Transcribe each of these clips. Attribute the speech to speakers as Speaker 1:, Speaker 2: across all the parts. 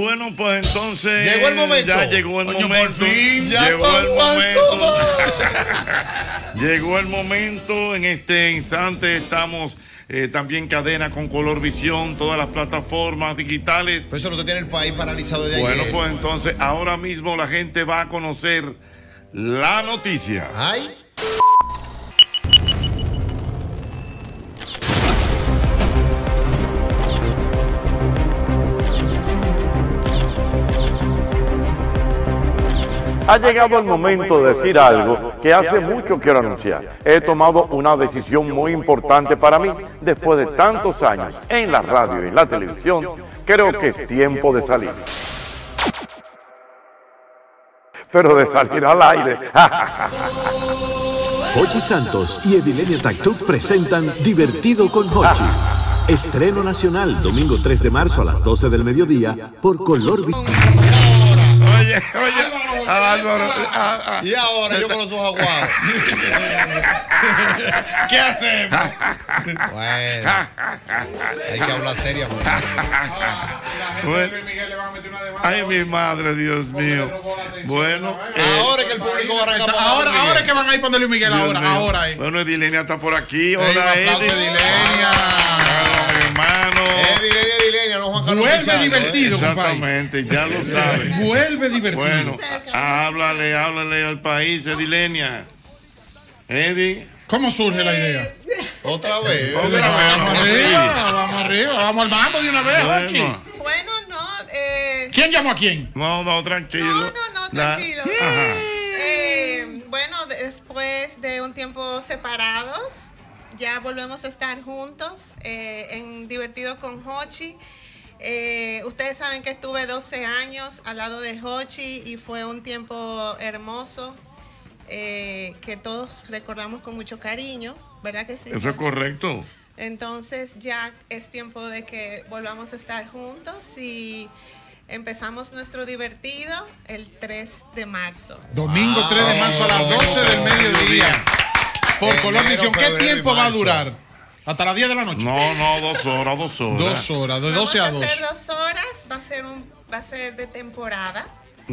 Speaker 1: Bueno, pues entonces.
Speaker 2: Llegó el momento.
Speaker 1: Ya llegó el momento.
Speaker 2: Por fin, ya
Speaker 1: llegó el momento.
Speaker 2: más.
Speaker 1: Llegó el momento. En este instante estamos también cadena con Color Visión, todas las plataformas digitales.
Speaker 2: Pues eso no te tiene el país paralizado de
Speaker 1: Bueno,
Speaker 2: ayer.
Speaker 1: pues entonces ahora mismo la gente va a conocer la noticia.
Speaker 2: Ay.
Speaker 3: Ha llegado el momento de decir algo que hace mucho quiero anunciar. He tomado una decisión muy importante para mí. Después de tantos años en la radio y en la televisión, creo que es tiempo de salir. Pero de salir al aire.
Speaker 4: Hochi Santos y Edilenia Tactuc presentan Divertido con Hochi. Estreno nacional, domingo 3 de marzo a las 12 del mediodía por Color Visión.
Speaker 1: Oye, Álvaro.
Speaker 2: Y ahora yo con los ojos aguados.
Speaker 1: ¿Qué hacemos?
Speaker 2: Bueno, hay que hablar seriamente.
Speaker 1: Bueno. Ay, mi madre, Dios mío. Bueno.
Speaker 2: Ahora es que el público va a arrancar.
Speaker 5: Ahora es que van a ir para Luis Miguel. Ahora.
Speaker 1: Bueno, Edilenia está por aquí.
Speaker 5: Hola,
Speaker 1: Hola,
Speaker 5: Edilenia.
Speaker 1: Hermano.
Speaker 2: Edilenia, no Juan Carlos.
Speaker 5: Vuelve divertido,
Speaker 1: exactamente, ya lo sabes.
Speaker 5: Vuelve divertido.
Speaker 1: Bueno, háblale al país, Edilenia. Eddie.
Speaker 5: ¿Cómo surge la idea?
Speaker 2: Otra vez.
Speaker 5: Vamos arriba, vamos al mambo de una vez, Hochi.
Speaker 6: Bueno, no.
Speaker 5: ¿Quién llamó a quién?
Speaker 1: No, tranquilo.
Speaker 6: No, tranquilo. Bueno, después de un tiempo separados, ya volvemos a estar juntos en Divertido con Hochi. Ustedes saben que estuve 12 años al lado de Hochi y fue un tiempo hermoso que todos recordamos con mucho cariño, ¿verdad que sí?
Speaker 1: Eso es correcto.
Speaker 6: Entonces ya es tiempo de que volvamos a estar juntos y empezamos nuestro divertido el 3 de marzo.
Speaker 5: Domingo 3 de marzo a las 12 del mediodía. Por Color Visión. ¿Qué tiempo va a durar? ¿Hasta las 10 de la noche?
Speaker 1: No, 2 horas.
Speaker 5: 2 horas, de 12 a 2.
Speaker 6: Vamos a hacer 2 horas, va a ser de temporada.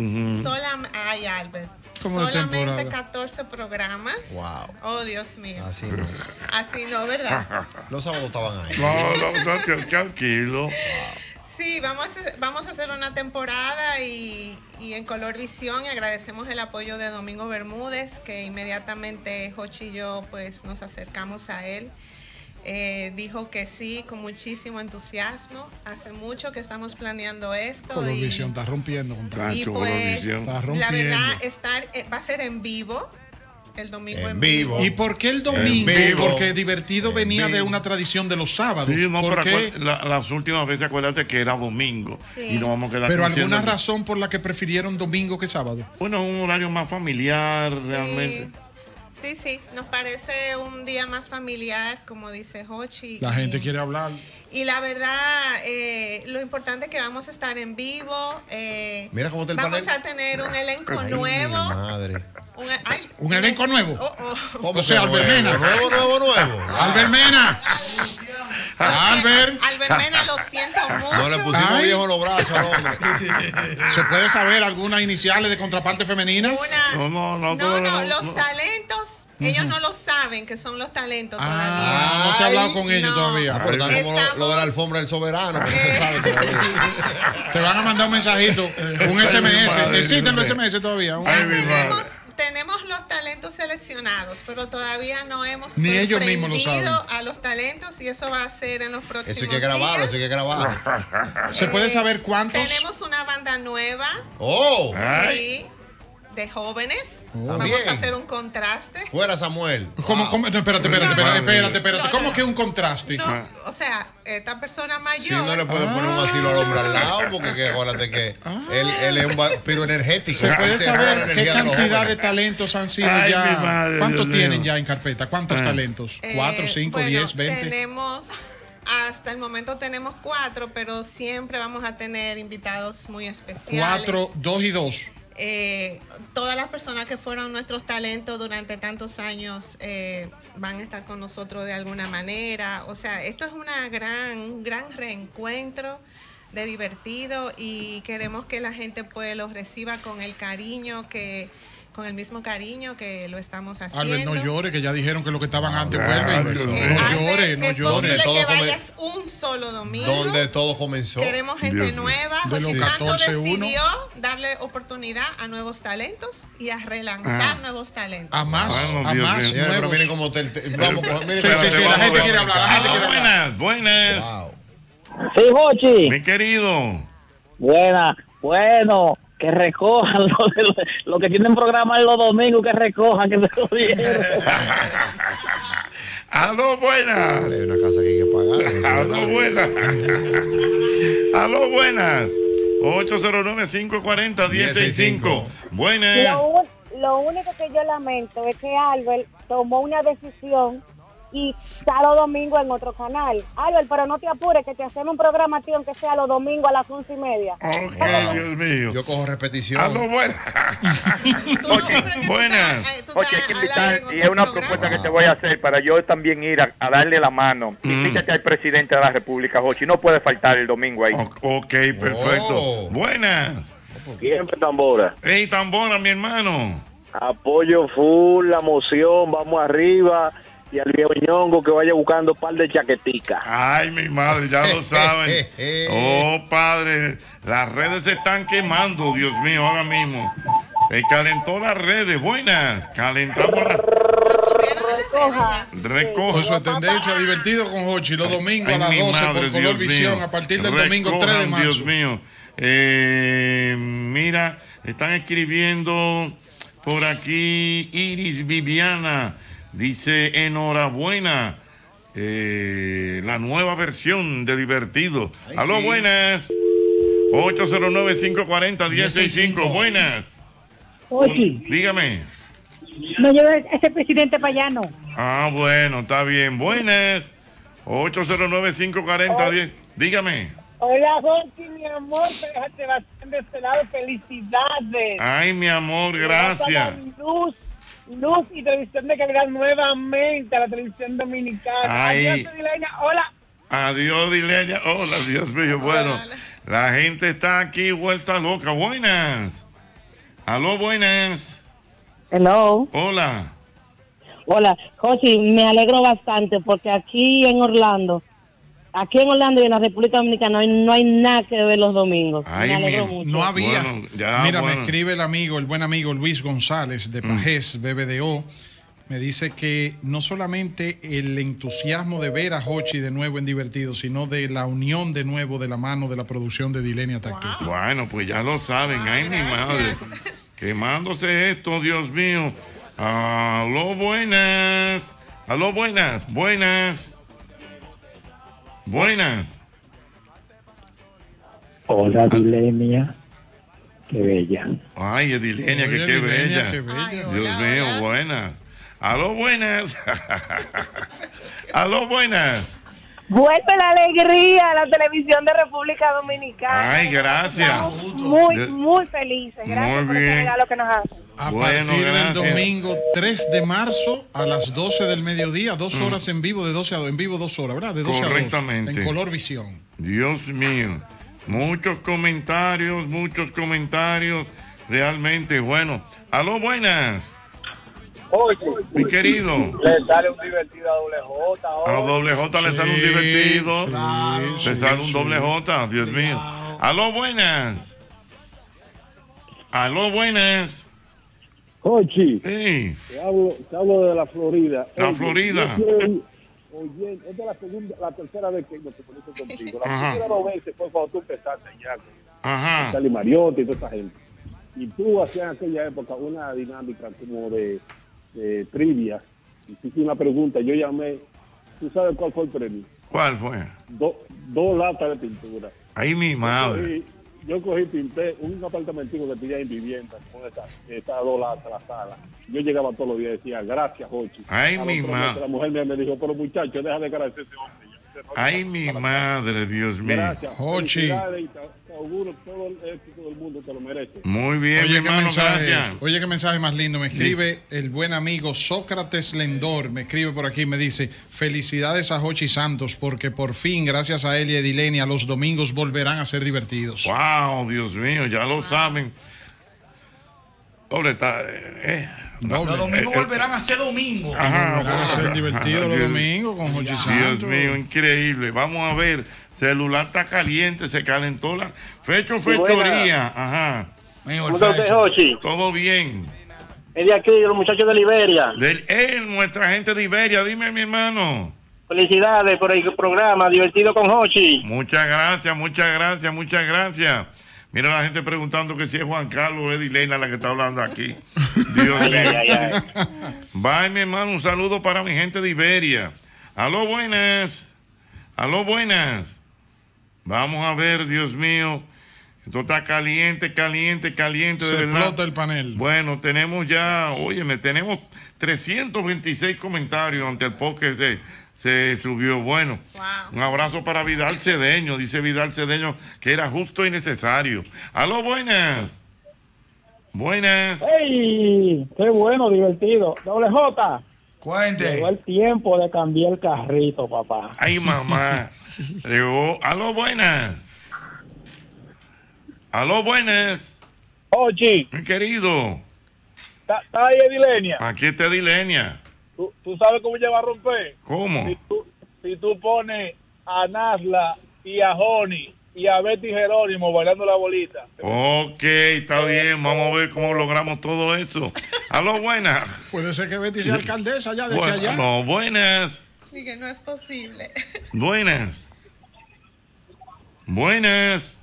Speaker 6: Ay, Albert.
Speaker 5: ¿Cómo de
Speaker 6: solamente
Speaker 5: temporada?
Speaker 6: 14 programas.
Speaker 2: Wow.
Speaker 6: Oh, Dios mío.
Speaker 2: Así no,
Speaker 6: ¿verdad?
Speaker 2: Los sábados estaban ahí.
Speaker 1: No, tranquilo.
Speaker 6: Sí, vamos a hacer una temporada y en Color Visión, y agradecemos el apoyo de Domingo Bermúdez, que inmediatamente Hochi y yo pues nos acercamos a él. Dijo que sí, con muchísimo entusiasmo. Hace mucho que estamos planeando esto.
Speaker 5: Color Visión está rompiendo, compadre.
Speaker 6: Y pues,
Speaker 5: Está rompiendo.
Speaker 6: la verdad, va a ser en vivo. El domingo en vivo.
Speaker 5: ¿Y por qué el domingo? Porque Divertido venía de una tradición de los sábados.
Speaker 1: Sí, no,
Speaker 5: ¿Por qué?
Speaker 1: las últimas veces acuérdate que era domingo.
Speaker 6: Sí.
Speaker 1: Y nos vamos a quedar.
Speaker 5: Pero alguna razón por la que prefirieron domingo que sábado.
Speaker 1: Bueno, un horario más familiar, realmente.
Speaker 6: Sí, nos parece un día más familiar, como dice Hochi.
Speaker 5: La gente quiere hablar.
Speaker 6: Y la verdad, lo importante es que vamos a estar en vivo.
Speaker 2: Mira cómo está el
Speaker 6: vamos
Speaker 2: panel.
Speaker 6: a tener un elenco nuevo.
Speaker 2: Madre.
Speaker 5: ¿Un elenco nuevo?
Speaker 2: ¿Cómo
Speaker 5: O sea, Albert Mena.
Speaker 2: Nuevo.
Speaker 5: Albert Mena. Albert
Speaker 6: Mena, lo siento mucho.
Speaker 2: No le pusimos viejo los brazos al hombre.
Speaker 5: ¿Se puede saber algunas iniciales de contraparte femeninas?
Speaker 6: No, los talentos. Ellos no lo saben que son los talentos todavía.
Speaker 5: No se ha hablado con ellos todavía.
Speaker 2: Pero está como lo de la alfombra del soberano, que no se sabe todavía.
Speaker 5: Te van a mandar un mensajito, un SMS. ¿Existen los SMS todavía?
Speaker 6: Tenemos los talentos seleccionados, pero todavía no hemos
Speaker 5: Ni ellos mismos lo saben.
Speaker 6: a los talentos, y eso va a ser en los próximos
Speaker 2: Eso hay que grabarlo,
Speaker 6: días.
Speaker 2: eso hay que grabarlo.
Speaker 5: ¿Se puede saber cuántos?
Speaker 6: Tenemos una banda nueva.
Speaker 2: ¡Oh!
Speaker 6: Sí, de jóvenes. Vamos
Speaker 2: También.
Speaker 6: a hacer un contraste.
Speaker 2: Fuera Samuel.
Speaker 5: ¿Cómo? No, espérate. ¿Cómo que un contraste?
Speaker 6: No, o sea, esta persona mayor.
Speaker 2: Sí, no le puede poner un asilo al hombre al lado, porque acuérdate que él es un vampiro energético.
Speaker 5: ¿Se puede saber qué
Speaker 2: energía de los
Speaker 5: cantidad
Speaker 2: jóvenes.
Speaker 5: de talentos han sido
Speaker 1: Ay, mi
Speaker 5: ya?
Speaker 1: madre,
Speaker 5: ¿Cuántos
Speaker 1: Dios
Speaker 5: tienen
Speaker 1: mío.
Speaker 5: ya en carpeta? ¿Cuántos talentos? ¿4, 5, 10, 20?
Speaker 6: Tenemos, hasta el momento tenemos 4, pero siempre vamos a tener invitados muy especiales.
Speaker 5: 4, 2 y 2.
Speaker 6: Todas las personas que fueron nuestros talentos durante tantos años van a estar con nosotros de alguna manera. O sea, esto es un gran reencuentro de Divertido y queremos que la gente pues los reciba con el cariño con el mismo cariño que lo estamos haciendo.
Speaker 5: Albert, no llore, que ya dijeron que lo que estaban antes vuelven. No llore, no
Speaker 6: es
Speaker 5: llore.
Speaker 6: posible que vayas un solo domingo.
Speaker 2: Donde todo comenzó.
Speaker 6: Queremos gente nueva.
Speaker 5: De los
Speaker 6: José Santo
Speaker 5: 14-1.
Speaker 6: decidió darle oportunidad a nuevos talentos y a relanzar nuevos talentos.
Speaker 5: A más
Speaker 2: Señores, pero
Speaker 5: nuevos.
Speaker 2: miren cómo vamos, miren
Speaker 5: Sí, la gente quiere hablar. La gente quiere hablar.
Speaker 1: Buenas.
Speaker 2: Wow.
Speaker 7: Sí, Jochi.
Speaker 1: Mi querido.
Speaker 7: Buena. Bueno, que recojan lo que tienen programa los domingos, que recojan, que se jodieron.
Speaker 1: Aló, buenas.
Speaker 2: Hay una casa que hay que pagar.
Speaker 1: Aló, buenas. Aló, buenas. 809-540-1065. Buenas.
Speaker 8: Lo único que yo lamento es que Albert tomó una decisión y está los domingos en otro canal. Albert, pero no te apures, que te hacemos un programación que sea los domingos a las 11:30.
Speaker 1: Ok, Dios mío.
Speaker 2: Yo cojo repetición.
Speaker 1: Aló, buenas. Buenas.
Speaker 9: Oye, hay que invitar, y es una propuesta que te voy a hacer para yo también ir a darle la mano. Invítate al presidente de la República, Jochi. No puede faltar el domingo ahí.
Speaker 1: Ok, perfecto. Buenas.
Speaker 10: Siempre tambora.
Speaker 1: Hey, tambora, mi hermano.
Speaker 10: Apoyo full, la moción, vamos arriba. Y al viejo ñongo que vaya buscando un par de chaqueticas.
Speaker 1: Ay, mi madre, ya lo saben. Oh, padre, las redes se están quemando, Dios mío, ahora mismo. Se calentó las redes, buenas. Calentamos las
Speaker 5: Con su tendencia Divertido con Jochi, los domingos a las 12 por Color Visión, a partir del domingo 3 de marzo.
Speaker 1: Dios mío. Mira, están escribiendo por aquí Iris Viviana. Dice, enhorabuena, la nueva versión de Divertido. Ay, aló, sí. Buenas. 809-540-1065. Buenas.
Speaker 8: Oye.
Speaker 1: Dígame.
Speaker 8: No lleve ese presidente para allá, no.
Speaker 1: Ah, bueno, está bien. Buenas. 809-540-10. Dígame.
Speaker 8: Hola, Jorge, mi amor. Déjate bastante de este lado. Felicidades.
Speaker 1: Ay, mi amor, gracias.
Speaker 8: Luz y televisión de calidad nuevamente a la televisión dominicana.
Speaker 1: Ay.
Speaker 8: Adiós, Dileña. Hola.
Speaker 1: Adiós, Dileña. Hola, Dios mío. Bueno, la gente está aquí vuelta loca. Buenas. Aló, buenas.
Speaker 8: Hello.
Speaker 1: Hola.
Speaker 8: Hola, José, me alegro bastante porque aquí en Orlando y en la República Dominicana no hay nada que ver los domingos.
Speaker 1: Ay,
Speaker 8: me alegro mucho.
Speaker 5: No había.
Speaker 1: Bueno, ya,
Speaker 5: mira,
Speaker 1: bueno.
Speaker 5: me escribe el buen amigo Luis González de Pajés, BBDO. Me dice que no solamente el entusiasmo de ver a Jochi de nuevo en Divertido, sino de la unión de nuevo de la mano de la producción de Dilenia Tacto.
Speaker 1: Bueno, pues ya lo saben. Ay, mi madre. Quemándose esto, Dios mío. Aló, buenas. Aló, buenas. Buenas. Buenas.
Speaker 7: Hola, Dilenia. Qué bella.
Speaker 1: Ay, Edilenia, que qué bella. Qué bella. Ay, Dios mío, hola. Buenas. Aló, buenas. Aló, buenas.
Speaker 8: Vuelve la alegría a la televisión de República Dominicana.
Speaker 1: Ay, gracias.
Speaker 8: Muy felices. Gracias por este regalo que nos hacen.
Speaker 5: A partir del domingo 3 de marzo a las 12 del mediodía, 2 horas en vivo, de 12 a 2, en vivo 2 horas, ¿verdad? De 12
Speaker 1: correctamente.
Speaker 5: A 2, en Color Visión.
Speaker 1: Dios mío, muchos comentarios, realmente bueno. Aló, buenas.
Speaker 10: Oye,
Speaker 1: mi querido.
Speaker 10: Le sale un divertido a Doble J.
Speaker 1: A Doble J le sale un divertido. Le sale un Doble J, Dios mío. Aló, buenas. Aló, bunas.
Speaker 10: Jochi,
Speaker 1: sí.
Speaker 10: te hablo de la Florida.
Speaker 1: La Florida.
Speaker 10: Oye, esta es la tercera vez que nos conozco contigo. La primera vez fue cuando tú empezaste ya con Charlie Mariotti y toda esa gente. Y tú hacías en aquella época una dinámica como de trivia. Hiciste una pregunta, yo llamé. ¿Tú sabes cuál fue el premio?
Speaker 1: ¿Cuál fue?
Speaker 10: 2 latas de pintura.
Speaker 1: Ay, mi madre.
Speaker 10: Yo cogí, pinté un apartamentico que tenía en vivienda con estas 2 latas, la sala. Yo llegaba todos los días y decía, gracias, Jochi.
Speaker 1: Ay, mi madre.
Speaker 10: La mujer me dijo, pero muchacho, deja de agradecer a ese hombre.
Speaker 1: Ay, mi madre, Dios mío.
Speaker 10: Gracias.
Speaker 5: Jochi.
Speaker 10: Felicidades y te auguro todo el éxito del mundo, te lo mereces.
Speaker 1: Muy bien, mi
Speaker 5: Oye,
Speaker 1: hermano, gracias.
Speaker 5: oye, qué mensaje más lindo. Me escribe el buen amigo Sócrates Lendor. Me escribe por aquí, me dice: felicidades a Jochi Santos, porque por fin, gracias a él y a Edilenia, los domingos volverán a ser divertidos.
Speaker 1: Wow, Dios mío, ya lo saben. Doble está.
Speaker 11: Los domingos volverán a ser domingos.
Speaker 1: Ajá,
Speaker 5: volverán a ser divertidos los domingos con Jochi Santos.
Speaker 1: Dios mío, increíble. Vamos a ver. Celular está caliente, se calentó la fechoría. Ajá.
Speaker 12: ¿Cómo está usted, Jochi?
Speaker 1: Todo bien.
Speaker 12: Es de aquí, de los muchachos de Liberia.
Speaker 1: Nuestra gente de Liberia. Dime, mi hermano.
Speaker 12: Felicidades por el programa Divertido con Jochi.
Speaker 1: Muchas gracias, muchas gracias, muchas gracias. Mira la gente preguntando que si es Juan Carlos o Edilena la que está hablando aquí. Dios mío. Bye, mi hermano. Un saludo para mi gente de Iberia. Aló, buenas. Aló, buenas. Vamos a ver, Dios mío. Esto está caliente, caliente, caliente, de
Speaker 5: Se
Speaker 1: verdad.
Speaker 5: explota el panel.
Speaker 1: Bueno, tenemos ya, óyeme, tenemos 326 comentarios ante el post que se subió. Bueno, un abrazo para Vidal Cedeño. Dice Vidal Cedeño que era justo y necesario. Aló, buenas. Buenas.
Speaker 13: ¡Ey! ¡Qué bueno, divertido! Doble J.
Speaker 11: Cuente.
Speaker 13: Llegó el tiempo de cambiar el carrito, papá.
Speaker 1: Ay, mamá. Llegó. Aló, buenas. Aló, buenas.
Speaker 10: Ochi.
Speaker 1: Mi querido.
Speaker 10: ¿Está ahí Edilenia?
Speaker 1: Aquí está Edilenia.
Speaker 10: ¿Tú sabes cómo ella va a romper?
Speaker 1: ¿Cómo?
Speaker 10: Si tú pones a Nasla y a Joni y a Betty Jerónimo bailando la bolita.
Speaker 1: Ok, está bien. Vamos a ver cómo logramos todo eso. Aló, buenas.
Speaker 5: Puede ser que Betty sea alcaldesa ya de
Speaker 1: Bueno,
Speaker 5: allá.
Speaker 1: no, buenas.
Speaker 6: Y que no es posible.
Speaker 1: Buenas. Buenas.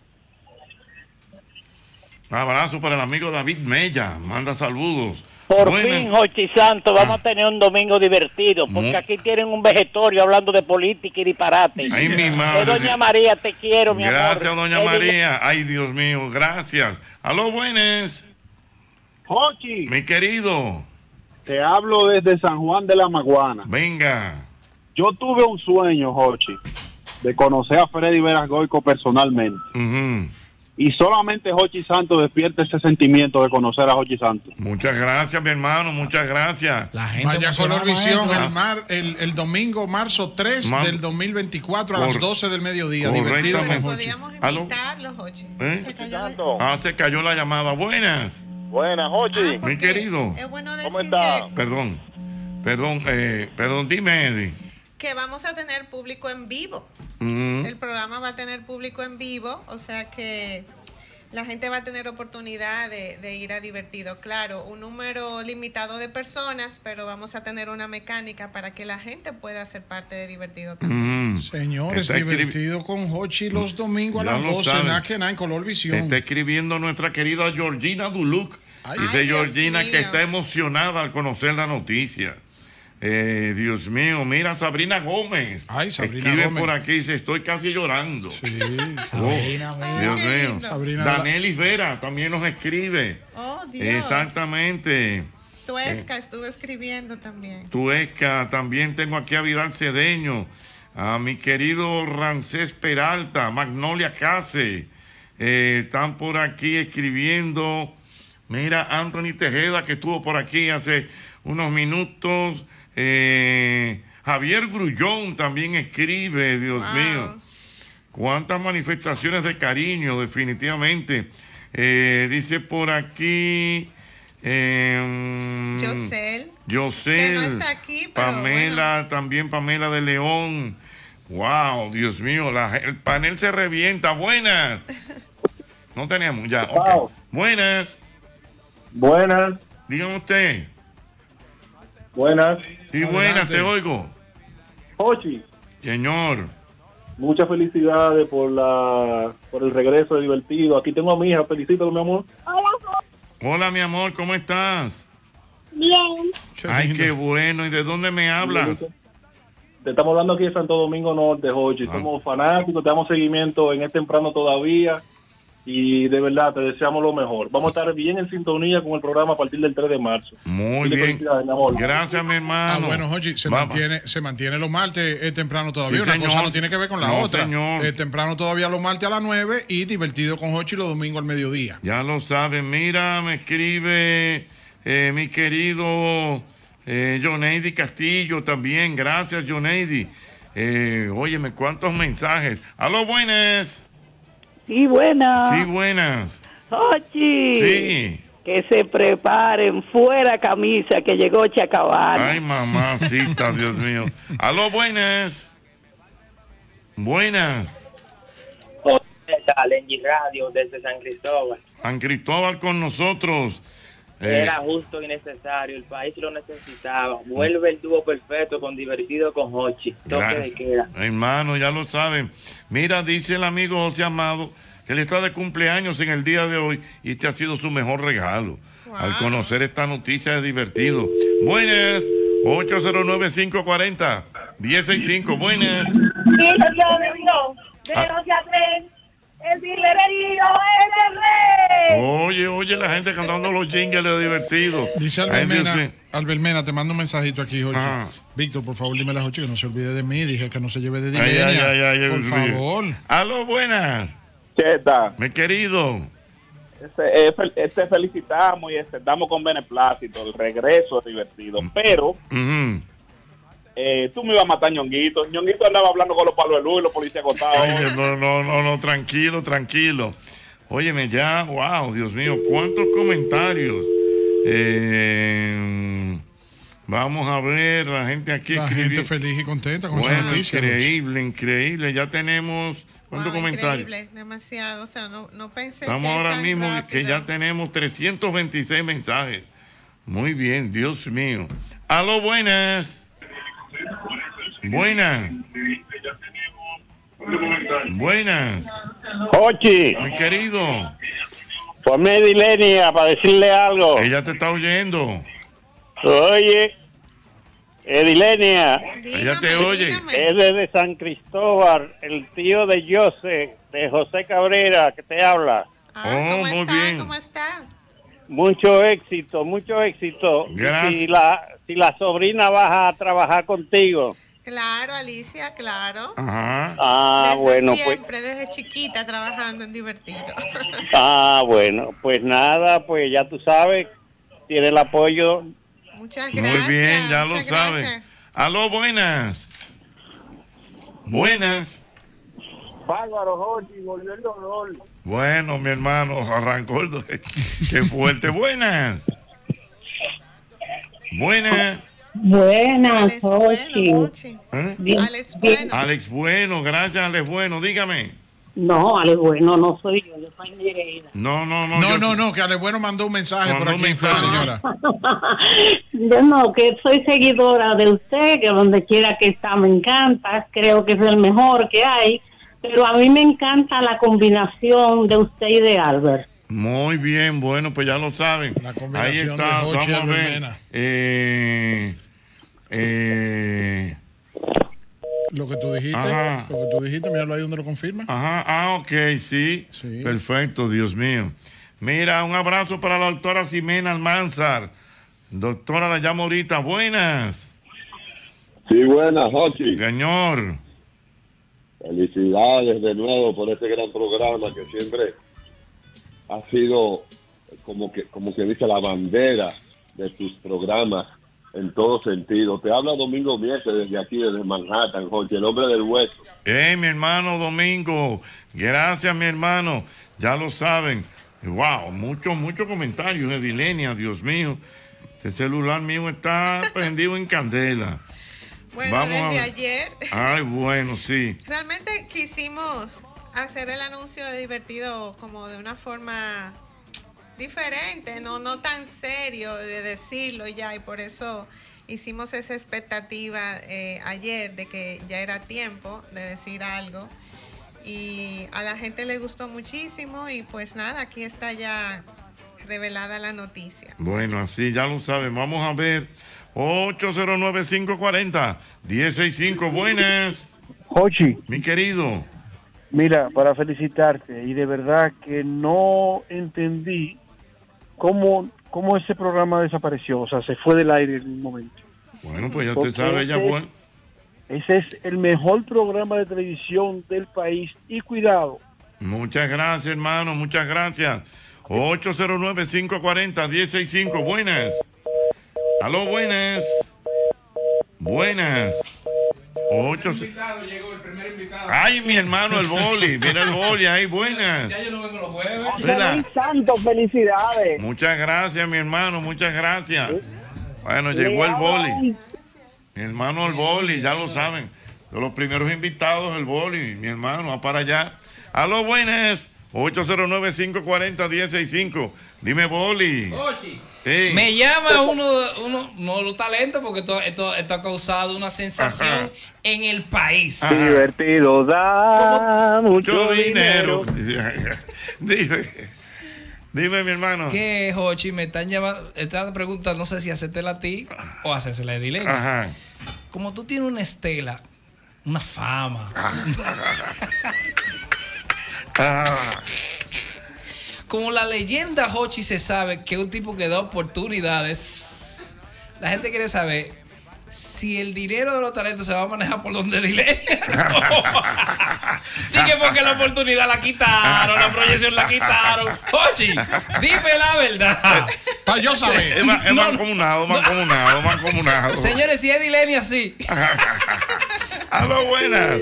Speaker 1: Un abrazo para el amigo David Mella. Manda saludos.
Speaker 7: Por
Speaker 1: Buenas.
Speaker 7: fin, Jochi Santos, vamos a tener un domingo divertido, porque aquí tienen un vegetorio hablando de política y disparate.
Speaker 1: Ay, mi madre.
Speaker 7: Doña María, te quiero, mi amor.
Speaker 1: Gracias, doña María. Ay, Dios mío, gracias. Aló, buenas.
Speaker 10: Jochi.
Speaker 1: Mi querido.
Speaker 10: Te hablo desde San Juan de la Maguana.
Speaker 1: Venga.
Speaker 10: Yo tuve un sueño, Jochi, de conocer a Freddy Veras Goico personalmente. Y solamente Jochi Santos despierta ese sentimiento de conocer a Jochi Santos.
Speaker 1: Muchas gracias, mi hermano, muchas gracias.
Speaker 5: Vaya Color Visión el domingo, marzo 3 del 2024 a las 12 del mediodía. Divertido con Jochi.
Speaker 6: Podíamos invitarlos, Jochi. Se cayó
Speaker 1: Se cayó la llamada. Buenas.
Speaker 14: Buenas, Jochi.
Speaker 1: Mi querido.
Speaker 6: Es bueno decir
Speaker 14: ¿Cómo está?
Speaker 1: Perdón, dime, Eddie.
Speaker 6: que vamos a tener público en vivo. El programa va a tener público en vivo, o sea que la gente va a tener oportunidad de ir a Divertido. Claro, un número limitado de personas, pero vamos a tener una mecánica para que la gente pueda ser parte de Divertido también.
Speaker 5: Señores, Divertido con Jochi los domingos a las 12 en Color Visión.
Speaker 1: Está escribiendo nuestra querida Georgina Duluc. Dice Georgina que está emocionada al conocer la noticia. Dios mío, mira, Sabrina Gómez.
Speaker 5: Sabrina
Speaker 1: escribe
Speaker 5: Gómez.
Speaker 1: por aquí, dice, estoy casi llorando.
Speaker 5: Sabrina,
Speaker 1: Dios mío.
Speaker 5: Sabrina
Speaker 1: Danelis Vera también nos escribe.
Speaker 6: Oh, Dios.
Speaker 1: Exactamente.
Speaker 6: Tuesca estuve escribiendo también.
Speaker 1: Tuesca, también tengo aquí a Vidal Cedeño, a mi querido Rancés Peralta, Magnolia Case. Están por aquí escribiendo. Mira, Anthony Tejeda, que estuvo por aquí hace unos minutos. Javier Grullón también escribe, Dios mío. Cuántas manifestaciones de cariño, definitivamente. Dice por aquí.
Speaker 6: Yosel.
Speaker 1: Que
Speaker 6: no está aquí, pero
Speaker 1: Pamela, también Pamela de León. Wow, Dios mío, el panel se revienta. Buenas. No teníamos ya. Okay. Buenas.
Speaker 10: Buenas.
Speaker 1: Dígame usted.
Speaker 10: Buenas.
Speaker 1: Sí, buenas, te oigo.
Speaker 10: Jochi.
Speaker 1: Señor.
Speaker 10: Muchas felicidades por el regreso de Divertido. Aquí tengo a mi hija. Felicito, mi amor.
Speaker 1: Hola, mi amor, ¿cómo estás?
Speaker 8: Bien.
Speaker 1: Ay, qué bueno. ¿Y de dónde me hablas?
Speaker 10: Te estamos hablando aquí de Santo Domingo Norte, Jochi. Somos fanáticos, te damos seguimiento en el temprano todavía. y de verdad te deseamos lo mejor. Vamos a estar bien en sintonía con el programa a partir del 3 de marzo.
Speaker 1: Muy bien. Gracias, mi hermano.
Speaker 5: Bueno, Jochi, se mantiene los martes temprano todavía.
Speaker 1: Sí,
Speaker 5: Una cosa
Speaker 1: señor.
Speaker 5: no tiene que ver con la
Speaker 1: No,
Speaker 5: otra.
Speaker 1: señor.
Speaker 5: Temprano todavía los martes a las 9 y divertido con Jochi los domingos al mediodía.
Speaker 1: Ya lo saben. Mira, me escribe mi querido Joneidi Castillo también. Gracias, Joneidi. Óyeme, ¿cuántos mensajes? ¡Aló, buenas!
Speaker 14: Sí, buenas.
Speaker 1: Sí, buenas.
Speaker 14: Jochi.
Speaker 1: Sí.
Speaker 14: Que se preparen, fuera camisa, que llegó Chacabana.
Speaker 1: Ay, mamacita, Dios mío. ¡Aló, buenas! Buenas.
Speaker 15: Lengy Radio desde San Cristóbal.
Speaker 1: San Cristóbal con nosotros.
Speaker 15: Era justo y necesario, el país lo necesitaba. Vuelve el dúo perfecto con Divertido con Jochi. Toque de queda.
Speaker 1: Hermano, ya lo saben. Mira, dice el amigo José Amado que él está de cumpleaños en el día de hoy y este ha sido su mejor regalo. Al conocer esta noticia de Divertido. Buenas, 809-540-1065. Buenas.
Speaker 8: El dilererío es el rey.
Speaker 1: Oye, la gente cantando los jingles de Divertido.
Speaker 5: Dice Albert Mena, te mando un mensajito aquí, Jochi. Víctor, por favor, dime a Jochi que no se olvide de mí. Dije que no se lleve de Dilenia. Por favor.
Speaker 1: Aló, buenas.
Speaker 16: ¿Qué tal?
Speaker 1: Mi querido.
Speaker 16: Felicitamos y damos con beneplácito el regreso de Divertido. Pero tú me ibas a matar, Ñonguito. Ñonguito andaba hablando con los palos de luz y los policías acostados.
Speaker 1: Ay, no, tranquilo. Óyeme, ya, wow, Dios mío, cuántos comentarios. Vamos a ver, la gente aquí
Speaker 5: gente feliz y contenta con esa noticia.
Speaker 1: Increíble. Ya tenemos, ¿cuántos comentarios?
Speaker 6: Increíble, demasiado. O sea, no pensé.
Speaker 1: Estamos ahora mismo que ya tenemos 326 mensajes. Muy bien, Dios mío. Aló, buenas. Buenas.
Speaker 16: Jochi.
Speaker 1: Mi querido.
Speaker 16: Ponme Dilenia para decirle algo.
Speaker 1: Ella te está oyendo.
Speaker 16: Oye, Edilenia.
Speaker 1: Ella te oye.
Speaker 16: Es desde San Cristóbal, el tío de José Cabrera, que te habla.
Speaker 1: Muy bien.
Speaker 6: ¿Cómo está?
Speaker 16: Mucho éxito.
Speaker 1: Gracias.
Speaker 16: Si la sobrina baja a trabajar contigo.
Speaker 6: Claro, Alicia, claro.
Speaker 1: Ajá.
Speaker 16: Bueno,
Speaker 6: siempre, desde chiquita trabajando en Divertido.
Speaker 16: Bueno, pues nada, pues ya tú sabes, tiene el apoyo.
Speaker 6: Muchas gracias.
Speaker 1: Muy bien, ya lo saben. Aló, buenas.
Speaker 10: Bárbaro, Jochi, volvió el dolor.
Speaker 1: Bueno, mi hermano, arrancó el dolor. Qué fuerte. Buenas,
Speaker 8: Jochi.
Speaker 1: Alex Bueno, gracias, Alex Bueno, dígame.
Speaker 8: No, Alex Bueno, no soy yo soy Nereida.
Speaker 5: No, que Alex Bueno mandó un mensaje por aquí, señora.
Speaker 8: Yo no, que soy seguidora de usted, que donde quiera que está me encanta, creo que es el mejor que hay, pero a mí me encanta la combinación de usted y de Albert.
Speaker 1: Muy bien, bueno, pues ya lo saben. Ahí está, vamos a ver.
Speaker 5: Lo que tú dijiste, míralo ahí donde lo confirma.
Speaker 1: Ok, sí. Perfecto, Dios mío. Mira, un abrazo para la doctora Ximena Almanzar. Doctora, la llamo ahorita. Buenas.
Speaker 17: Sí, buenas, Jochi.
Speaker 1: Señor.
Speaker 17: Felicidades de nuevo por este gran programa que siempre ha sido como que dice la bandera de tus programas en todo sentido. Te habla Domingo Mieses desde aquí, desde Manhattan, Jochi, el hombre del hueso.
Speaker 1: Mi hermano Domingo, gracias, mi hermano, ya lo saben. Wow, muchos comentarios de Dilenia, Dios mío. Este celular mío está prendido en candela.
Speaker 6: Bueno, desde ayer.
Speaker 1: Ay, bueno, sí.
Speaker 6: Realmente quisimos hacer el anuncio de Divertido como de una forma diferente, no tan serio de decirlo ya, y por eso hicimos esa expectativa ayer de que ya era tiempo de decir algo, y a la gente le gustó muchísimo, y pues nada, aquí está ya revelada la noticia.
Speaker 1: Bueno, así ya lo saben. Vamos a ver. 809-540-1065. Buenas.
Speaker 18: Jochi.
Speaker 1: Mi querido.
Speaker 10: Mira, para felicitarte, y de verdad que no entendí cómo ese programa desapareció, o sea, se fue del aire en un momento.
Speaker 1: Bueno, pues ya usted sabe, ella fue.
Speaker 10: Ese es el mejor programa de televisión del país, y cuidado.
Speaker 1: Muchas gracias, hermano, muchas gracias. 809-540-1065, buenas. Aló, buenas. Buenas.
Speaker 5: Llegó el primer invitado.
Speaker 1: Ay, mi hermano, el boli. Mira el boli ahí, buenas.
Speaker 5: Ya yo no vengo los jueves.
Speaker 1: Mira.
Speaker 8: Santos, felicidades.
Speaker 1: Muchas gracias, mi hermano, muchas gracias. Bueno, llegó el boli. Mi hermano, el boli, ya lo saben. De los primeros invitados, el boli, mi hermano, va para allá. Aló, buenas. 809-540-1065. Dime, boli.
Speaker 18: Ochi.
Speaker 1: Sí.
Speaker 18: Me llama uno de los talentos porque esto ha causado una sensación en el país.
Speaker 12: Divertido, da mucho
Speaker 1: dinero. Dime, mi hermano.
Speaker 18: Que, Jochi, me están llamando, esta pregunta no sé si hacértela a ti o hacérsela a Edilene.
Speaker 1: Ajá.
Speaker 18: Como tú tienes una estela, una fama. Como la leyenda Jochi se sabe que es un tipo que da oportunidades, la gente quiere saber si el dinero de los talentos se va a manejar por donde Edilene. Dije porque la oportunidad la quitaron, la proyección la quitaron. Jochi, dime la verdad.
Speaker 5: Para yo saber.
Speaker 1: Es mancomunado.
Speaker 18: Señores, si Edilene así.
Speaker 1: Aló, buenas.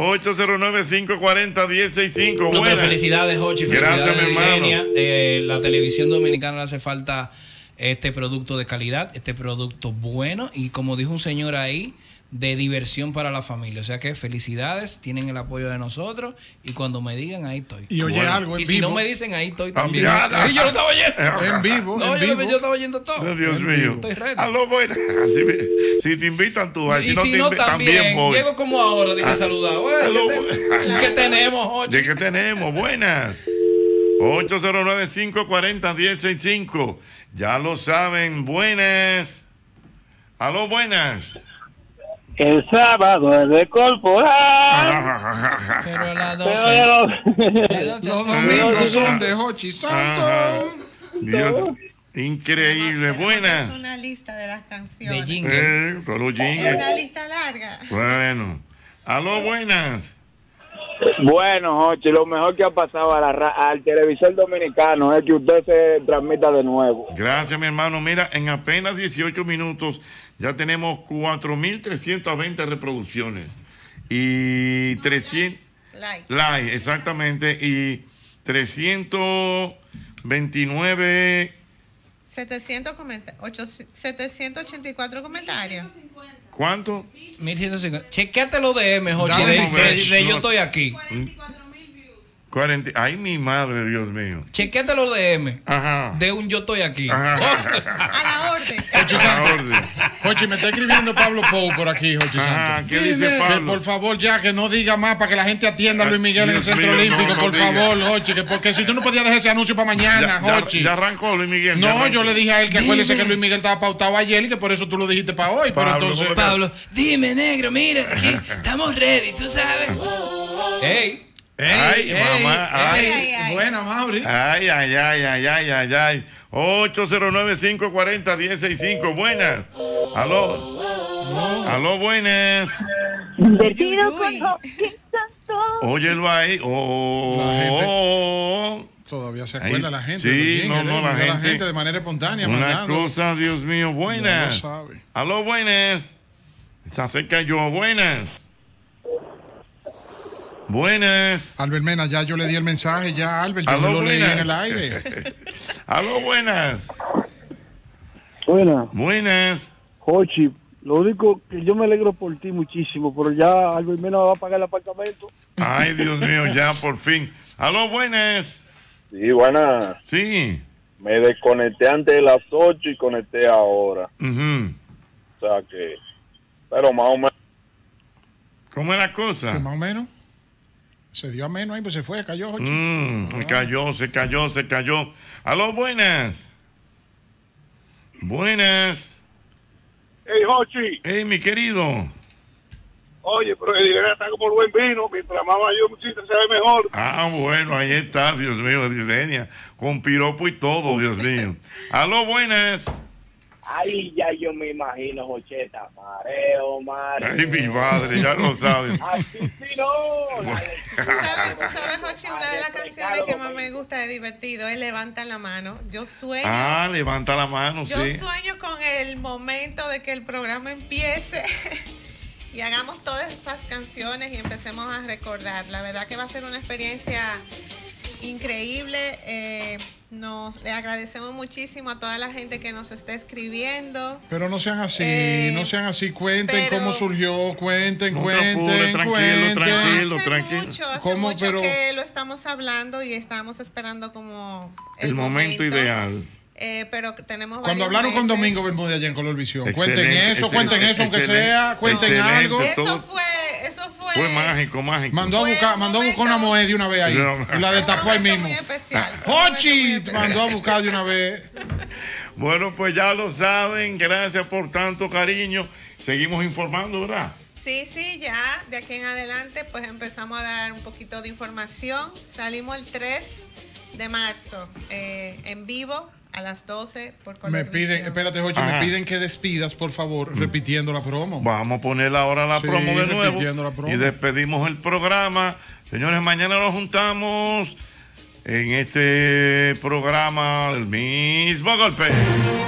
Speaker 1: 809-540-1065.
Speaker 18: No, pero felicidades, Jochi.
Speaker 1: Gracias, mi hermano.
Speaker 18: La televisión dominicana le hace falta este producto de calidad, este producto bueno y, como dijo un señor ahí, de diversión para la familia. O sea que felicidades, tienen el apoyo de nosotros y cuando me digan, ahí estoy.
Speaker 5: Y oye algo en
Speaker 18: y si
Speaker 5: vivo.
Speaker 18: no me dicen, ahí estoy también.
Speaker 1: Sí,
Speaker 18: yo lo estaba oyendo.
Speaker 5: En vivo,
Speaker 18: No,
Speaker 5: en
Speaker 18: yo
Speaker 5: vivo.
Speaker 18: estaba oyendo todo.
Speaker 1: Dios mío.
Speaker 18: Estoy ready.
Speaker 1: Aló, buenas. Si te invitan, tú vas.
Speaker 18: Y si no, también
Speaker 1: voy.
Speaker 18: llego como ahora, dije saludar.
Speaker 1: Aló,
Speaker 18: ¿Qué tenemos, Jochi?
Speaker 1: ¿De qué tenemos? Buenas. 809-540-1065. Ya lo saben, buenas. Aló, buenas.
Speaker 12: El sábado es de corporal.
Speaker 18: Pero a las
Speaker 5: Los domingos son de Jochi Santos.
Speaker 1: Dios, increíble, buenas.
Speaker 6: Es una lista de las canciones.
Speaker 18: De jingle.
Speaker 1: Con los
Speaker 6: Es
Speaker 1: jingles.
Speaker 6: una lista larga.
Speaker 1: Bueno. Aló, buenas.
Speaker 12: Bueno, Jochi, lo mejor que ha pasado al televisor dominicano es que usted se transmita de nuevo.
Speaker 1: Gracias, mi hermano. Mira, en apenas 18 minutos ya tenemos 4.320 reproducciones y 300 likes, exactamente, y 329
Speaker 6: 784 comentarios.
Speaker 1: ¿Cuánto?
Speaker 18: 1150. Chequéate lo de M, Jochi,
Speaker 1: Dale,
Speaker 18: de yo estoy aquí.
Speaker 1: 40. Ay, mi madre, Dios mío.
Speaker 18: Chequéate lo de M.
Speaker 1: Ajá.
Speaker 18: De un yo estoy aquí.
Speaker 6: A la orden.
Speaker 5: Jochi, me está escribiendo Pablo Pou por aquí, Jochi Santos.
Speaker 1: ¿Qué dice Pablo?
Speaker 5: Que por favor ya, que no diga más para que la gente atienda a Luis Miguel en el Centro Olímpico, por favor, Jochi, que porque si tú no podías dejar ese anuncio para mañana, Jochi.
Speaker 1: Ya arrancó Luis Miguel.
Speaker 5: No, yo le dije a él que acuérdese que Luis Miguel estaba pautado ayer y que por eso tú lo dijiste para hoy. Pero entonces...
Speaker 18: Pablo, dime, negro, mira, aquí estamos ready, tú sabes. ¡Ey!
Speaker 1: Ay, mamá.
Speaker 5: Ay. Buena, Mauri.
Speaker 1: Ay. 809-540-1065. Buenas. Aló, buenas.
Speaker 8: Divertido con Jochi Santos.
Speaker 1: Óyelo ahí.
Speaker 5: Todavía se acuerda la gente.
Speaker 1: Sí, la
Speaker 5: gente de manera espontánea.
Speaker 1: Una
Speaker 5: mandando.
Speaker 1: cosa, Dios mío, buenas.
Speaker 5: Ya lo sabe.
Speaker 1: Aló, buenas. Se acerca yo, buenas. Buenas.
Speaker 5: Albert Mena, ya yo le di el mensaje, ya Albert, yo no lo leí en el aire.
Speaker 1: Aló, buenas.
Speaker 10: Buenas. Jochi, lo único que yo me alegro por ti muchísimo, pero ya Albert Mena va a pagar el apartamento.
Speaker 1: Ay, Dios mío, ya por fin. Aló, buenas.
Speaker 16: Sí, buenas.
Speaker 1: Sí.
Speaker 16: Me desconecté antes de las 8 y conecté ahora.
Speaker 1: Uh-huh.
Speaker 16: O sea que, pero más o menos.
Speaker 1: ¿Cómo es la cosa?
Speaker 5: ¿Más o menos? Se dio a menos ahí, pues se fue, cayó, Jochi.
Speaker 1: Se cayó. Aló, buenas. Buenas.
Speaker 16: Hey, Jochi.
Speaker 1: Hey, mi querido.
Speaker 10: Oye, pero Edilenia está como el buen vino, mientras más mayor se ve mejor.
Speaker 1: Ah, bueno, ahí está, Dios mío, Edilenia, con piropo y todo, Dios mío. Aló, buenas.
Speaker 15: Ay, ya yo me imagino, Jocheta, mareo.
Speaker 1: Ay, mi madre, ya lo sabes.
Speaker 15: Así sí, no.
Speaker 6: Tú sabes, Jochi, una de las canciones que más me gusta de Divertido es Levanta la Mano. Yo sueño.
Speaker 1: Ah, levanta la mano,
Speaker 6: yo
Speaker 1: sí.
Speaker 6: Yo sueño con el momento de que el programa empiece y hagamos todas esas canciones y empecemos a recordar. La verdad que va a ser una experiencia increíble. Le agradecemos muchísimo a toda la gente que nos está escribiendo.
Speaker 5: Pero no sean así, no sean así. Cuenten cómo surgió, cuenten.
Speaker 1: Tranquilo.
Speaker 6: Hace mucho que lo estamos hablando y estábamos esperando como
Speaker 1: el momento ideal.
Speaker 6: Pero tenemos
Speaker 5: cuando hablaron con Domingo Bermúdez allá en Color Visión, cuenten eso, aunque sea, cuenten algo.
Speaker 6: Eso fue
Speaker 5: mágico. Mandó a buscar una Moed de una vez ahí. Y la destapó ahí mismo. ¡Ochi! Mandó a buscar de una vez.
Speaker 1: Bueno, pues ya lo saben. Gracias por tanto cariño. Seguimos informando, ¿verdad?
Speaker 6: Sí, ya. De aquí en adelante, pues empezamos a dar un poquito de información. Salimos el 3 de marzo en vivo a las 12 por Color Visión.
Speaker 5: Espérate, Jochi, me piden que despidas, por favor, repitiendo la promo.
Speaker 1: Vamos a poner ahora la promo de nuevo y despedimos el programa. Señores, mañana nos juntamos en este programa del mismo golpe.